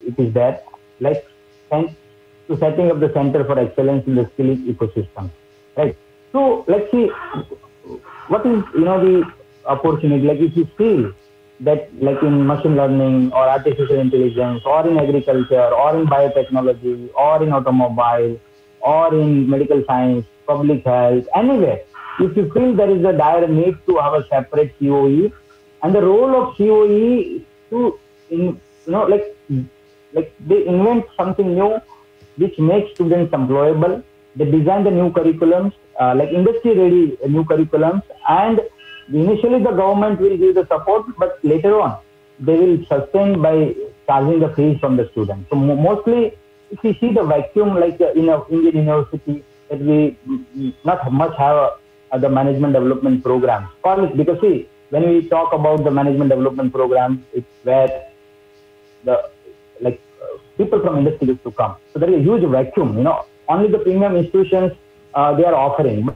it is there, like and to setting up the Center for Excellence in the skill ecosystem, right? So let's see what is the opportunity. Like if you feel that like in machine learning or artificial intelligence or in agriculture or in biotechnology or in automobile or in medical science, public health, anywhere, if you feel there is a dire need to have a separate COE, and the role of COE is to in like they invent something new which makes students employable. They design the new curriculums, like industry ready new curriculums, and initially the government will give the support, but later on they will sustain by charging the fees from the students. So mostly, if we see the vacuum like in a Indian university, that we not much have the management development programs. College, because see, when we talk about the management development program, it's where the like people from industry used to come. So there is a huge vacuum. Only the premium institutions they are offering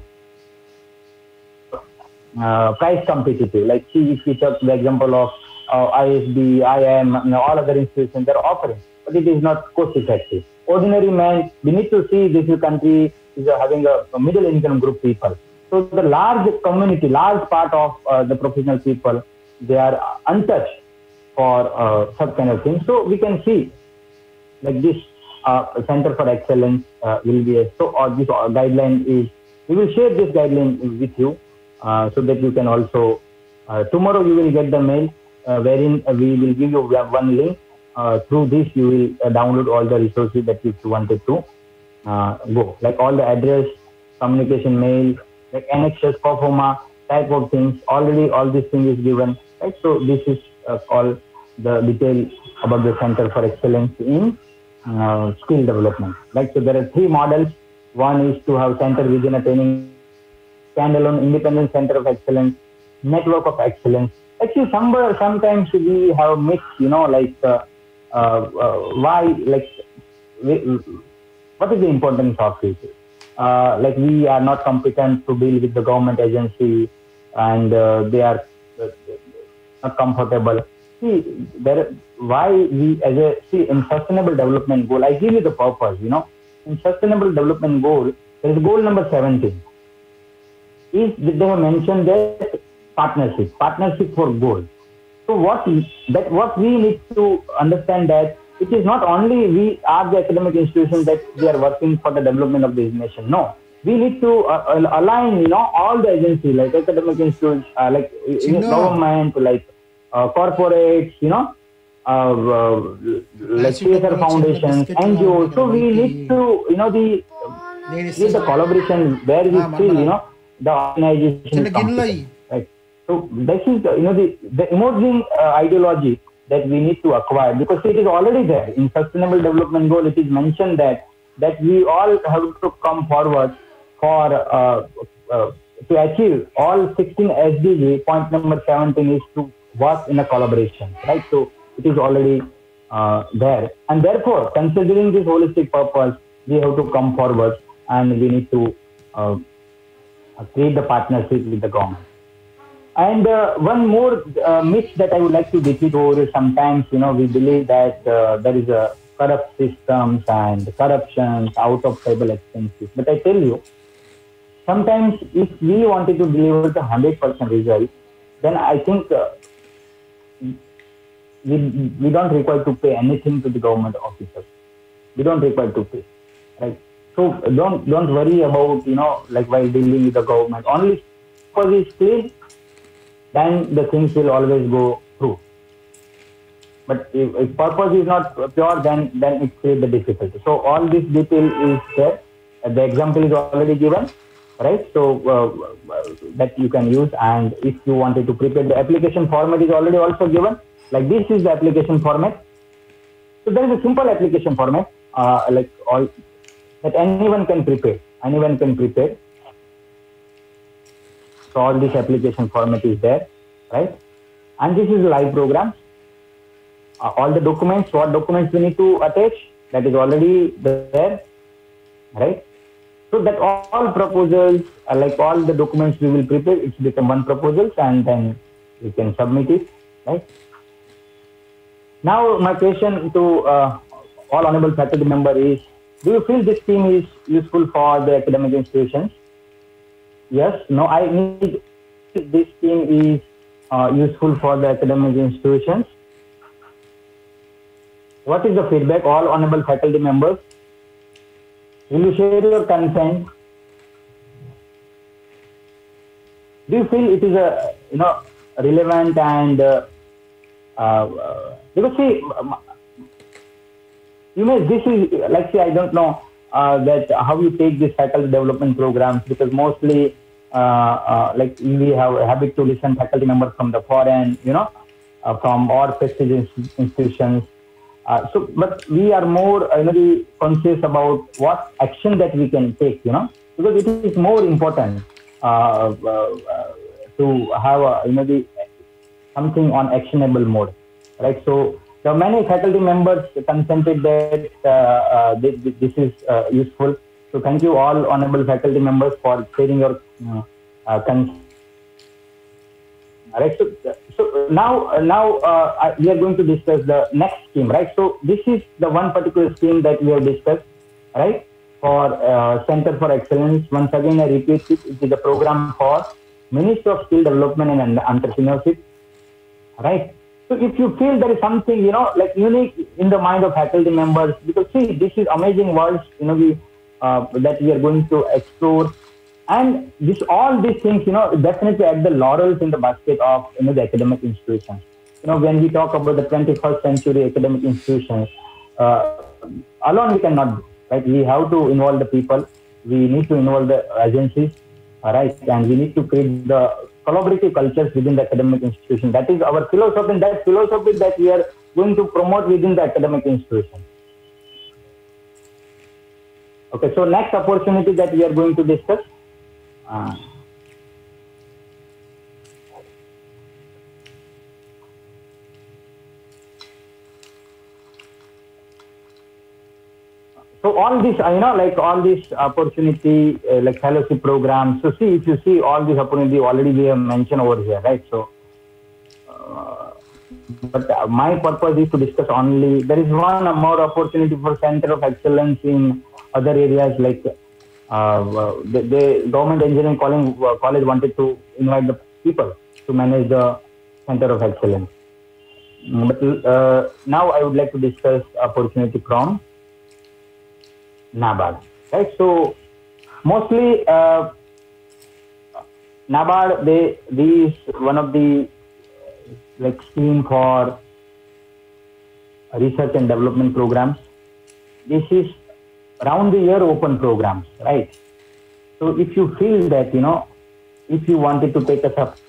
price competitive. Like see, if we took the example of ISB, IIM, all other institutions they are offering, but it is not cost effective. Ordinary man, we need to see this country is having a middle income group people. So the large community, large part of the professional people, they are untouched for such kind of things. So we can see like this Center for Excellence will be or this guideline is, we will share this guideline with you so that you can also, tomorrow you will get the mail wherein we will give you one link. Through this you will download all the resources that you wanted to go, like all the address, communication mail, like annexes, performa, type of things. Already all these things is given, right? So this is all the detail about the Center for Excellence in skill development. Like so, there are three models. One is to have center within a training, standalone independent center of excellence, network of excellence. Actually, sometimes we have mixed, like why, like what is the importance of it? Like we are not competent to deal with the government agency, and they are not comfortable. See, why we in sustainable development goal, I give you the purpose. In sustainable development goal, there is goal number 17. Is they have mentioned that partnership for goal. So what we need to understand that it is not only we are the academic institution that we are working for the development of this nation. No, we need to align, all the agencies like academic institutions, like government, like corporates, like theater foundations, NGOs. So we need to, the collaboration where we feel, the organization is competent, right? So this is, the emerging ideology that we need to acquire, because it is already there in Sustainable Development Goal. It is mentioned that we all have to come forward for to achieve all 16 SDG. Point number 17 is to work in a collaboration, right? So it is already there, and therefore, considering this holistic purpose, we have to come forward and we need to create the partnership with the government. And one more myth that I would like to defeat over is sometimes, we believe that there is a corrupt systems and corruptions, out of table expenses. But I tell you, sometimes if we wanted to deliver the 100% result, then I think we don't require to pay anything to the government officers. We don't require to pay, right? So don't worry about, like while dealing with the government. Only because it's clean, then the things will always go through. But if purpose is not pure, then it creates the difficulty. So all this detail is there. The example is already given, right? So that you can use. And if you wanted to prepare, the application format is already also given. Like this is the application format. So there is a simple application format, like all that anyone can prepare. So all this application format is there, right? And this is live program. All the documents, what documents we need to attach, that is already there, right? So that all proposals, like all the documents we will prepare, it's become one proposals, and then we can submit it, right? Now, my question to all honorable faculty member is: do you feel this scheme is useful for the academic institutions? Yes, no, I need this scheme is useful for the academic institutions. What is the feedback, all honorable faculty members? Will you share your consent? Do you feel it is a relevant and because see, this is like, see, I don't know that how you take this faculty development programs, because mostly like we have a habit to listen faculty members from the foreign, from all prestigious institutions. But we are more conscious about what action that we can take, because it is more important to have something on actionable mode, right? So the many faculty members consented that this is useful. So thank you all honorable faculty members for sharing your consent. Right. So now we are going to discuss the next scheme, right? So this is the one particular scheme that we have discussed, right? For Center for Excellence. Once again, I repeat it. It is a program for Ministry of Skill Development and Entrepreneurship, right? So if you feel there is something, like unique in the mind of faculty members, because see, this is amazing worlds, that we are going to explore. And all these things, definitely add the laurels in the basket of, the academic institutions. When we talk about the 21st century academic institutions, alone we cannot do, right? We have to involve the people. We need to involve the agencies, right? And we need to create the collaborative cultures within the academic institution. That is our philosophy, and that philosophy that we are going to promote within the academic institution. Okay, so next opportunity that we are going to discuss. So all this, like all this opportunity, like fellowship programs. So see, if you see all this opportunity already we have mentioned over here, right? So, but my purpose is to discuss only, there is one more opportunity for Center of Excellence in other areas, like the government engineering college wanted to invite the people to manage the Center of Excellence. But now I would like to discuss opportunity from NABARD, right? So mostly NABARD, these one of the like scheme for research and development programs. This is round the year open programs, right? So if you feel that, if you wanted to take us up,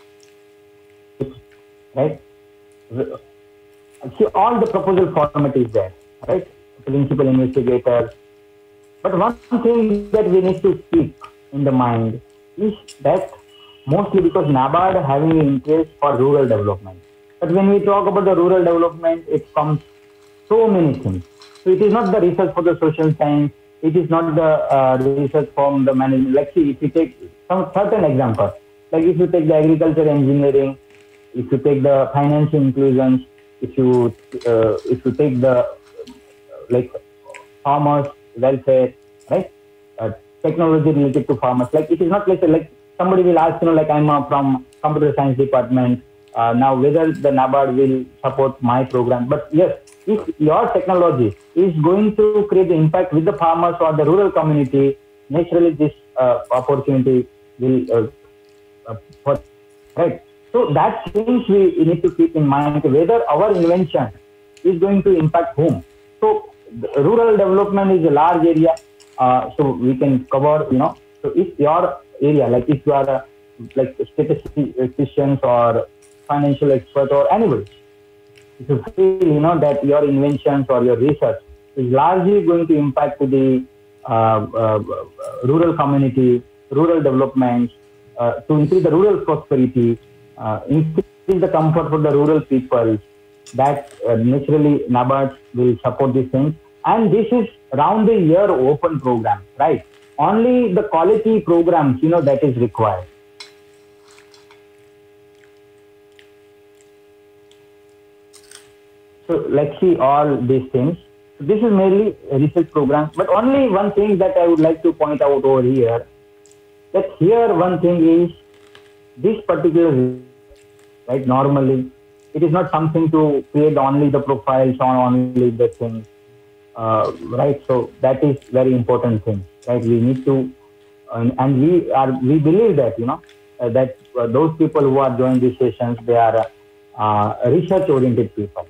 right? See, all the proposal format is there, right? Principal investigator. But one thing that we need to keep in the mind is that mostly because NABARD having an interest for rural development. But when we talk about the rural development, it comes so many things. So it is not the research for the social science. It is not the research from the management. Like, see, if you take some certain example, like if you take the agriculture engineering, if you take the financial inclusions, if you take the like farmers welfare, right? Technology related to farmers. Like it is not like somebody will ask, like I'm from computer science department. Now whether the NABARD will support my program. But yes, if your technology is going to create the impact with the farmers or the rural community, naturally this opportunity will, right? So that things we need to keep in mind, whether our invention is going to impact whom. So rural development is a large area, so we can cover, so if your area, like if you are like statisticians or financial expert or anybody, if you feel, that your inventions or your research is largely going to impact to the rural community, rural development, to increase the rural prosperity, increase the comfort for the rural people, that naturally NABARD will support these things. And this is round the year open program, right? Only the quality programs, that is required. So let's see all these things. So this is mainly a research program, but only one thing that I would like to point out over here, that here one thing is this particular research, right? Normally, it is not something to create only the profiles on only the things, right? So that is very important thing, right? We need to, and we believe that those people who are joining these sessions, they are research oriented people,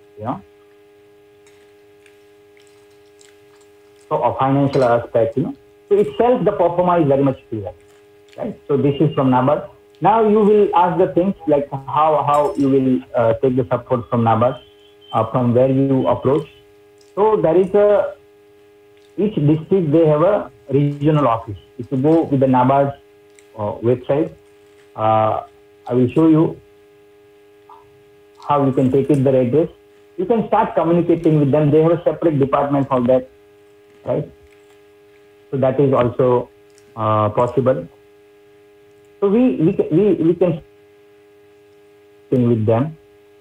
so a financial aspect, so itself the performance is very much clear, right? So this is from NABARD. Now you will ask the things like how you will take the support from NABARD, from where you approach. So there is each district they have a regional office. If you go with the NABARD website, I will show you how you can take it their address. You can start communicating with them. They have a separate department for that, right? So that is also possible. So we can with them.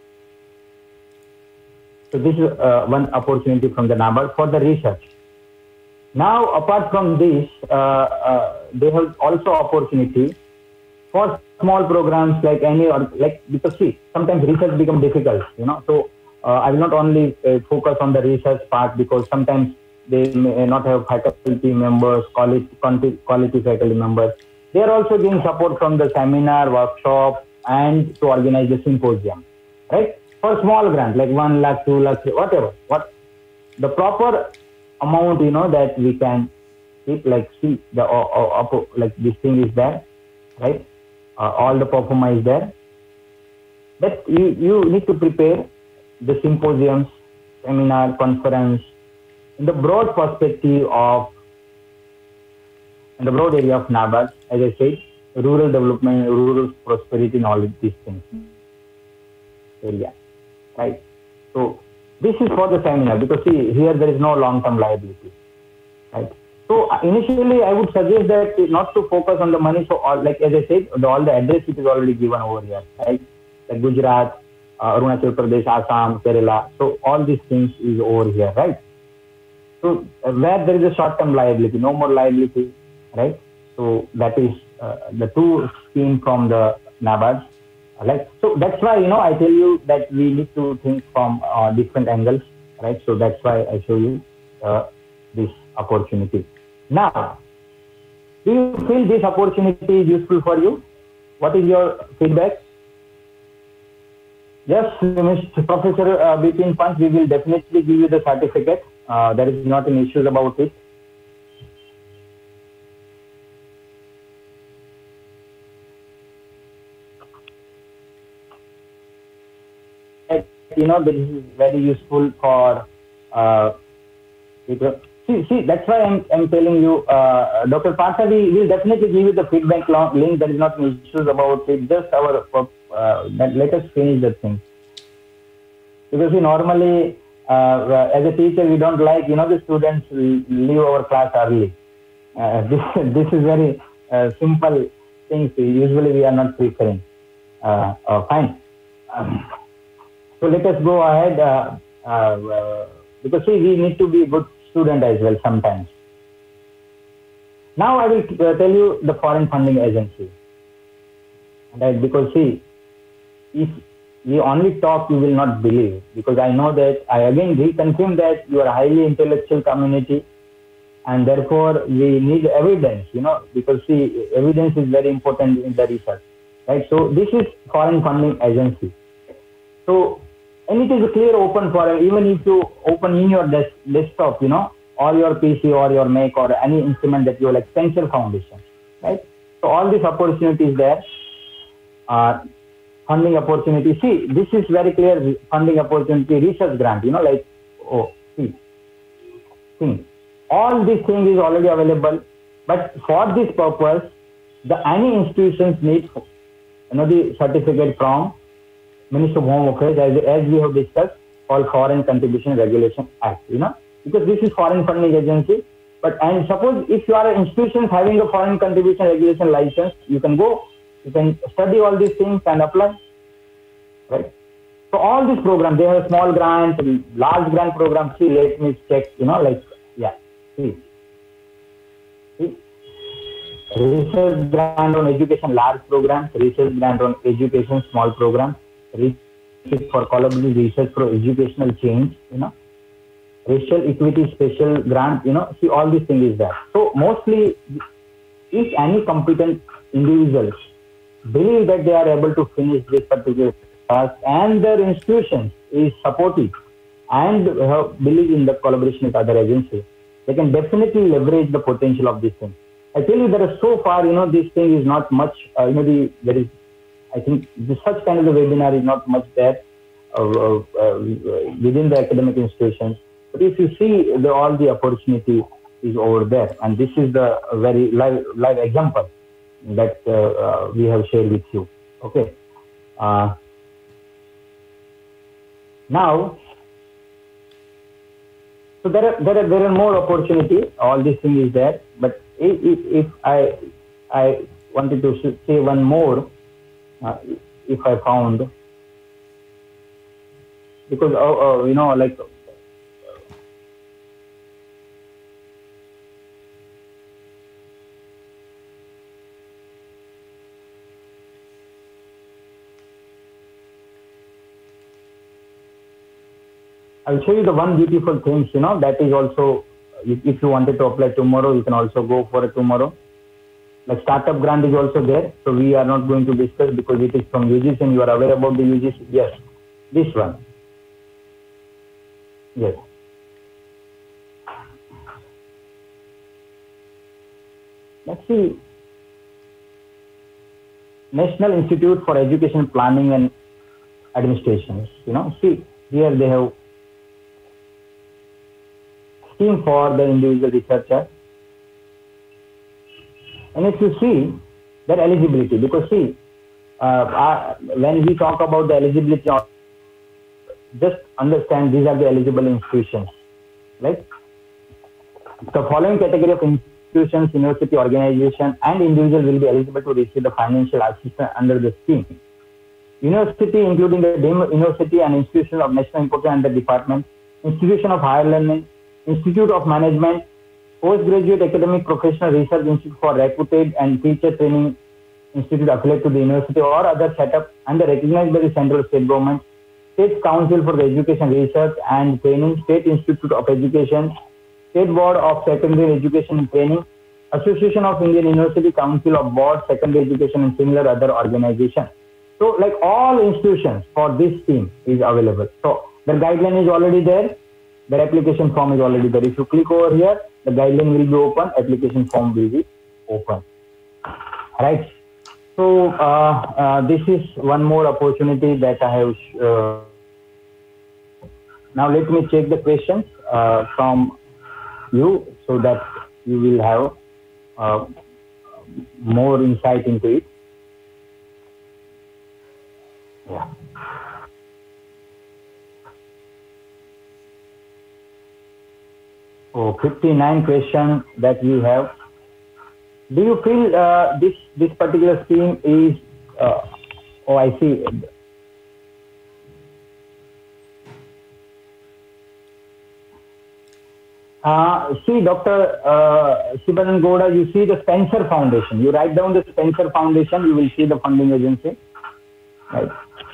So this is one opportunity from the NABARD for the research. Now, apart from this, they have also opportunity for small programs like because see, sometimes research becomes difficult, So I will not only focus on the research part, because sometimes they may not have faculty members, quality faculty members. They are also giving support from the seminar, workshop, and to organize the symposium, right? For small grants like 1 lakh, 2 lakh, whatever. What the proper amount, that we can keep, like see the like this thing is there, right? All the performance is there. But you need to prepare the symposiums, seminar, conference in the broad perspective of, in the broad area of NABARD, as I said, rural development, rural prosperity, and all these things area, right? So this is for the seminar, because see, here there is no long-term liability, right? So initially I would suggest that not to focus on the money. So like as I said, all the address it is already given over here, right? Like Gujarat, Arunachal Pradesh, Assam, Kerala. So all these things is over here, right? So where there is a short-term liability, no more liability, right? So that is the two scheme from the NABARD. Right? So that's why, I tell you that we need to think from different angles, right? So that's why I show you this opportunity. Now, do you feel this opportunity is useful for you? What is your feedback? Yes, Mr. Professor Bipin Pant, we will definitely give you the certificate. There is not an issue about it. This is very useful for see, that's why I'm telling you, Dr. Partha, we will definitely give you the feedback link. There is not an issues about it. Just our let us finish the thing, because we normally as a teacher we don't like the students leave our class early. This is very simple things. Usually we are not preferring. Fine. So let us go ahead, because see, we need to be a good student as well sometimes. Now I will tell you the foreign funding agency, right? Because see, if we only talk, you will not believe, because I know that I again reconfirm that you are a highly intellectual community, and therefore we need evidence, because see, evidence is very important in the research, right? So this is foreign funding agency. So, and it is clear open for, even if you open in your desktop, or your PC or your Mac or any instrument that you have, like Pencil Foundation, right? So all these opportunities there, funding opportunity. See, this is very clear funding opportunity, research grant, see, all these things is already available, but for this purpose, any institutions need, the certificate from Minister of Home Affairs, as we have discussed, called Foreign Contribution Regulation Act, because this is foreign funding agency. But and suppose if you are an institution having a foreign contribution regulation license, you can go, you can study all these things and apply, right? So all these programs, they have small grants, large grant programs. See, let me check, like, yeah, see, research grant on education, large programs, research grant on education, small programs, research for collaborative research for educational change, racial equity special grant, see all these things is there. So mostly, if any competent individuals believe that they are able to finish this particular task and their institution is supportive and believe in the collaboration with other agencies, they can definitely leverage the potential of this thing. I tell you that so far, this thing is not much, there is, I think such kind of a webinar is not much there within the academic institutions. But if you see all the opportunity is over there, and this is the very live example that we have shared with you. Okay. Now, so there are more opportunity. All these things is there, but if I wanted to say one more, if I found, because like. I'll show you the one beautiful things, that is also, if you wanted to apply tomorrow, you can also go for it tomorrow. Like startup grant is also there. So we are not going to discuss because it is from UGC and you are aware about the UGC. Yes, this one. Yes. Let's see. National Institute for Education Planning and Administration. See, here they have scheme for the individual researcher. And if you see their eligibility, because see, when we talk about the eligibility, just understand these are the eligible institutions, right? The following category of institutions, university, organization, and individual will be eligible to receive the financial assistance under the scheme. University, including the university and institution of national importance and the department, institution of higher learning, Institute of Management, Postgraduate Academic Professional Research Institute for reputed and teacher training institute affiliated to the university or other setup and recognized by the central state government, State Council for the Education Research and Training, State Institute of Education, State Board of Secondary Education and Training, Association of Indian University, Council of Board, Secondary Education and similar other organizations. So like all institutions for this scheme is available. So the guideline is already there. The application form is already there. If you click over here, the guideline will be open, application form will be open. Right. So this is one more opportunity that I have. Now let me check the questions from you so that you will have more insight into it. Yeah. Oh, 59 question that we have. Do you feel this particular scheme is? Oh, I see. See, Dr. Sibanan Gowda, you see the Spencer Foundation. You write down the Spencer Foundation, you will see the funding agency. Right.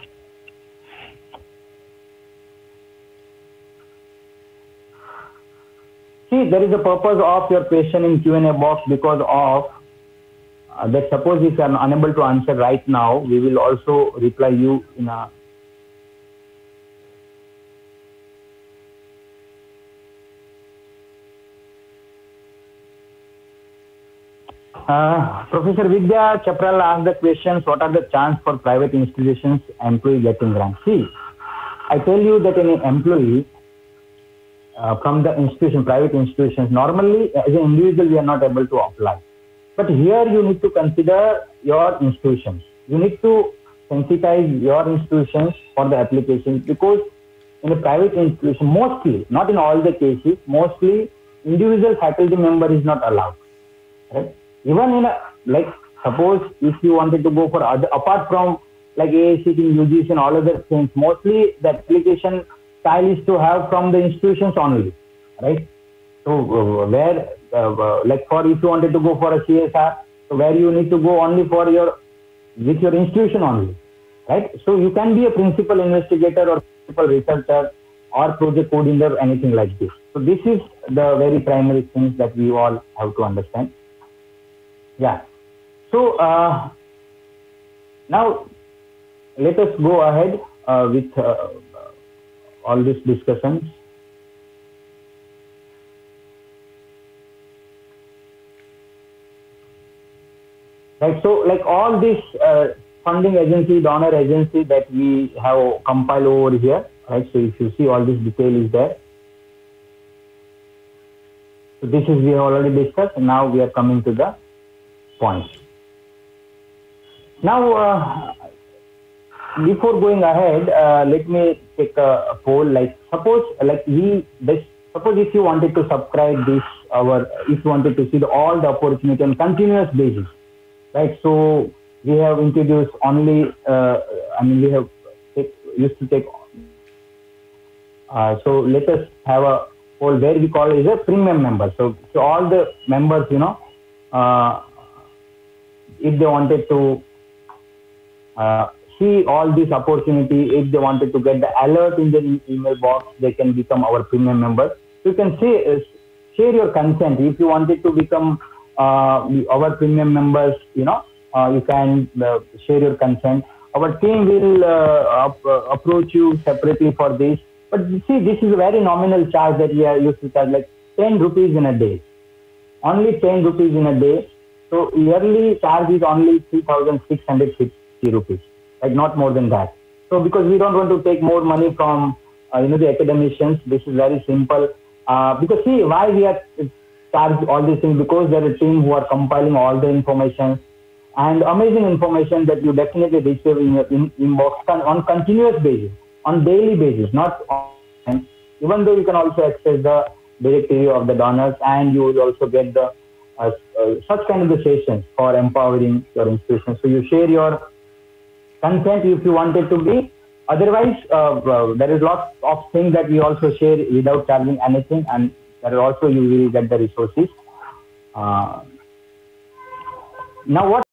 See, there is a purpose of your question in Q&A box because of that. Suppose if you are unable to answer right now, we will also reply you in a. Professor Vidya Chapral asked the questions, what are the chances for private institutions employee getting grants? See, I tell you that any employee from the institution, private institutions, normally as an individual we are not able to apply. But here you need to consider your institutions. You need to sensitize your institutions for the applications, because in a private institution, mostly, not in all the cases, mostly individual faculty member is not allowed. Right? Even in a, like, suppose if you wanted to go for other, apart from like AICTE, UGC and all other things, mostly the application style is to have from the institutions only, right? So where like for if you wanted to go for a CSR, so where you need to go only for your with your institution only, right? So you can be a principal investigator or principal researcher or project coordinator, anything like this. So this is the very primary things that we all have to understand. Yeah. So now let us go ahead with all these discussions. Right. So like all these funding agency, donor agency that we have compiled over here, right? So if you see all this detail is there. So this is we have already discussed. Now we are coming to the points. Now before going ahead, let me take a poll. Like suppose if you wanted to subscribe this if you wanted to see all the opportunity on continuous basis, right? So we have introduced only we have used to take so let us have a poll where we call it a premium member. So all the members, if they wanted to see all this opportunity, if they wanted to get the alert in the email box, they can become our premium member. So you can share your consent. If you wanted to become our premium members, you can share your consent. Our team will approach you separately for this. But see, this is a very nominal charge that we are used to charge, like 10 rupees in a day. Only 10 rupees in a day. So yearly charge is only 3,650 rupees. Like not more than that. So because we don't want to take more money from the academicians, this is very simple. Because see why we are charge all these things, because there is a team who are compiling all the information and amazing information that you definitely receive in your inbox on continuous basis, on daily basis, not on, even though you can also access the directory of the donors and you will also get the such kind of the sessions for empowering your institution. So you share your consent if you wanted to be. Otherwise, there is lots of things that we also share without charging anything, and there also you will get the resources. Now what